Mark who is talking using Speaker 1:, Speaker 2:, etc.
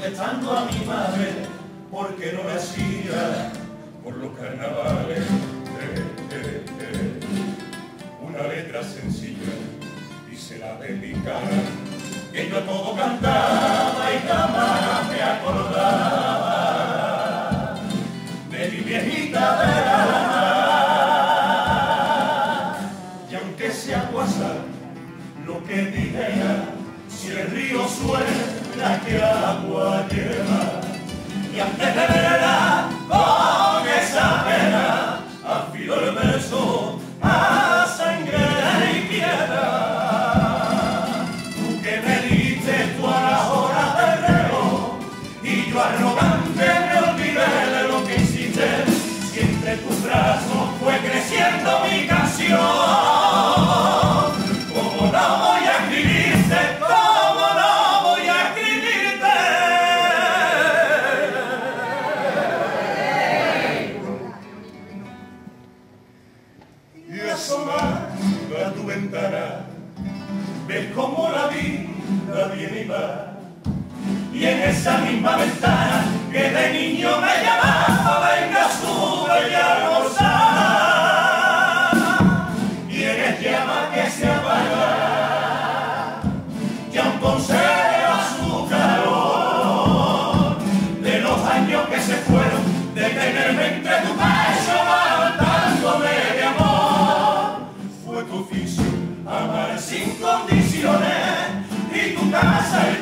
Speaker 1: protestando a mi madre porque no me hacía por los carnavales una letra sencilla y se la dedicaba, que yo todo cantaba y jamás me acordaba de mi viejita verana. Y aunque sea guasa lo que dijera, si el río suena que agua lleva, y antes de verla con esa pena afilo el verso a sangre y piedra. Tú que me diste tú a las horas del reloj y yo arrogante me olvidé de lo que hiciste, si entre tus brazos fue creciendo mi canción. ¿Cómo no voy a escribirte? ¿Cómo no voy a escribirte? Y asomando a tu ventana ves cómo la vida viene y va, y en esa misma ventana que de niño me llamaba, venga sube y a gozar, y eres llama que se apaga, que aún conserva su calor, de los años que se fueron, de tenerme entre tu pecho levantándome de amor. Fue tu oficio amar sin condiciones y tu casa